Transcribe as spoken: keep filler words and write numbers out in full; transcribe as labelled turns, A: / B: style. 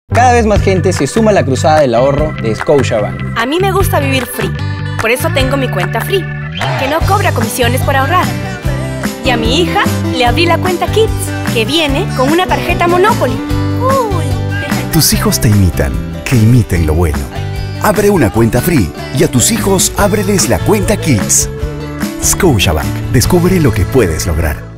A: Cada vez más gente se suma a la cruzada del ahorro de Scotiabank.
B: A mí me gusta vivir free, por eso tengo mi cuenta free, que no cobra comisiones por ahorrar. Y a mi hija le abrí la cuenta Kids, que viene con una tarjeta Monopoly. ¡Cool!
C: Tus hijos te imitan, que imiten lo bueno. Abre una cuenta free y a tus hijos ábreles la cuenta Kids. Scotiabank, descubre lo que puedes lograr.